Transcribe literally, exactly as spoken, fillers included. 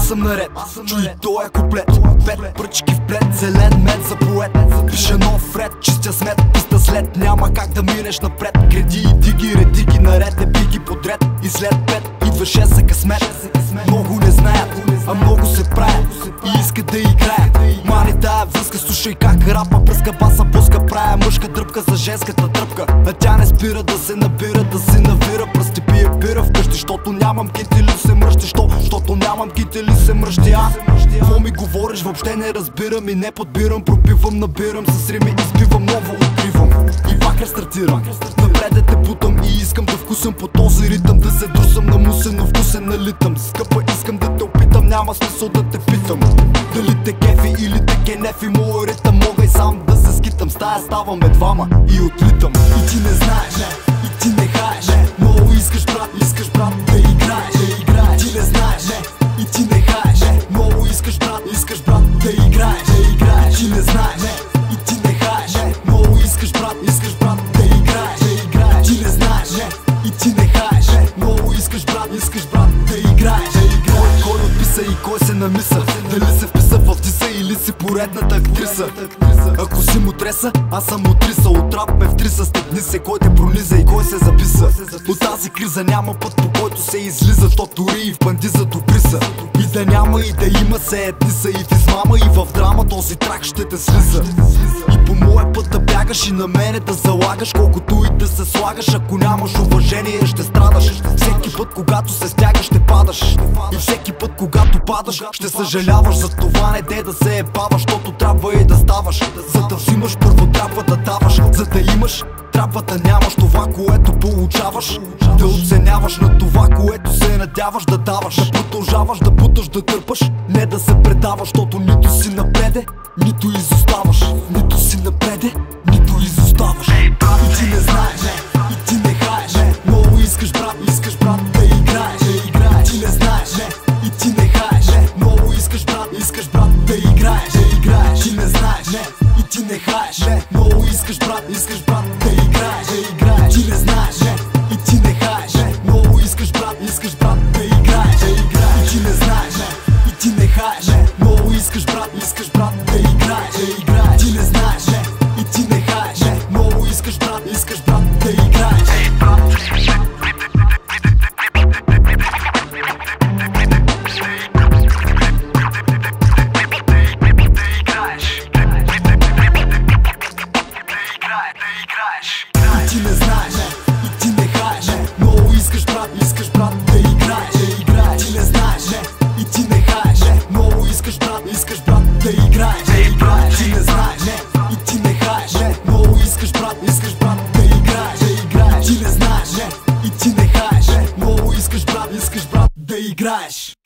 съм наред, чуй тоя куплет. Пет пръчки в плед, зелен мед за поет. Пиша нов ред, чистя смет, писта след. Няма как да минеш напред. Гради и диги, реди ги наред, еби ги подред. И след пет идва шест за късмет. Много не знаят, а много се правят и искат да играят. Мани тая връзка, слушай как рапа пръска, баса пуска, правя мъжка дръпка за женската тръпка. А тя не спира да се набира, да се навира. Пръсти пие бира вкъщи, щото нямам кители се мръщи. Що? Щото нямам кители се мръщи. А? Какво ми говориш, въобще не разбирам и не подбирам. Пропивам, набирам, с рими избивам, ново откривам. И вакър стартирам, напред да те бутам и искам да вкусам по този ритъм. Да се друсам на мусен, но вкусен налитам. Скъпа искам да те опитам, няма смисъл да те питам дали те кефи или те кенефи моя ритъм. Мога и сам да се скитам, стая ставаме двама и отлитам. И ти не знаеш, и ти не хаеш, много искаш брат, искаш брат да играеш, да играеш. Ти не знаеш, и ти не хаеш, много искаш брат, искаш брат да играеш, да играеш. Ти не знаеш, и ти не хаеш, много искаш брат, искаш брат да играеш, да играеш. Ти не знаеш, и ти не хаеш, много искаш брат, искаш брат да играеш, да играеш. Кой отписа и кой се намиса, дали се вписа в диса или си поредната актриса. Ако си му треса, аз съм отриса. От рап ме втриса, стъпни се кой те прониза и кой се записа. От тази криза няма път по който се излиза. То дори и в бандиза добри са. И да няма и да има се едни са. И в измама и в драма този трак ще те слиза. И по моя път да бягаш и на мене да залагаш. Колкото и да се слагаш, ако нямаш уважение ще страдаш. Всеки път когато се стягаш ще падаш. И всеки път когато падаш ще съжаляваш. За това не де да се ебаваш, защото трябва и да ставаш. За да взимаш първо трябва да даваш. За да имаш трябва да нямаш. Това което получаваш да оценяваш. На това което се надяваш да даваш. Да продължаваш да буташ, да търпаш, не да се предаваш. Защото нито си напреде, нито изоставаш. Нито си напреде, нито изоставаш. И ти не знаеш, и ти не хаеш, много искаш брат, искаш брат да играеш, да играеш. Ти не знаеш, и ти не хаеш, много искаш брат, искаш брат да играеш, да играеш. Ти не знаеш, и ти не хаеш, много искаш брат, искаш брат да играеш, да играеш. Ти не знаеш, и ти не хаеш, много искаш брат, искаш брат да играеш, да играеш. Ти не знаеш, и ти не хаеш, много искаш брат, искаш брат да играеш, да играеш. Ти не знаеш, и ти не хаеш, много искаш брат, искаш брат да играеш. И ти не знаеш, и ти не хаеш, много искаш брат, искаш брат да играеш, да играеш. Ти не знаеш, и ти не хаеш, много искаш брат, искаш брат да играеш, да играеш. Ти не знаеш, и ти не хаеш, много искаш брат, искаш брат да играеш, да играеш. Ти не знаеш, и ти не хаеш, много искаш брат, искаш брат да играеш.